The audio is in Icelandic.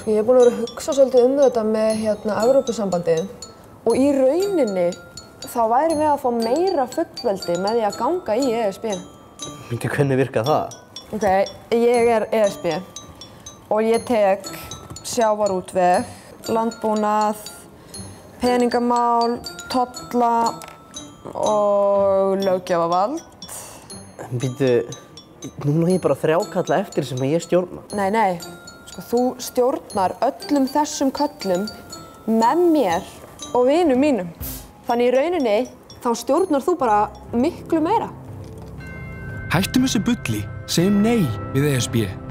Ég er búin að vera að hugsa svolítið þetta með Evrópusambandið og í rauninni þá væri við að fá meira fullveldi með því að ganga í ESB. Hvernig virkar það? Ok, ég er ESB og ég tek sjávarútveg, landbúnað, peningamál, tolla og löggjafavald. Nú er ég bara 3 kalla eftir sem ég stjórna. Nei. Þú stjórnar öllum þessum köllum með mér og vinum mínum. Þannig í rauninni þá stjórnar þú bara miklu meira. Hættum þessu bulli, segjum nei við ESB.